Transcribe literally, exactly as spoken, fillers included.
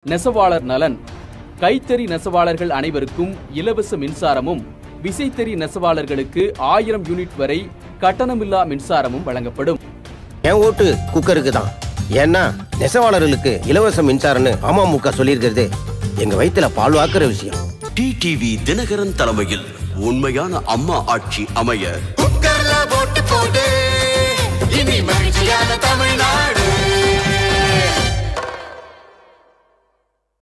நெசவாளர் நலன். கைத்தறி நெசவாளர்கள் அனைவருக்கும் இலவச மின்சாரமும், விசைத்தறி நெசவாளர்களுக்கு ஆயிரம் யூனிட் வரை கட்டணமில்லா மின்சாரமும் வழங்கப்படும். என் ஓட்டு குக்கருக்கு தான். ஏன்னா நெசவாளர்களுக்கு இலவச மின்சாரம்னு அமமுக சொல்லியிருக்கிறது எங்க வயிற்றுல பால் வாக்குற விஷயம். டிடிவி தினகரன் தலைமையில் உண்மையான அம்மா ஆட்சி அமைய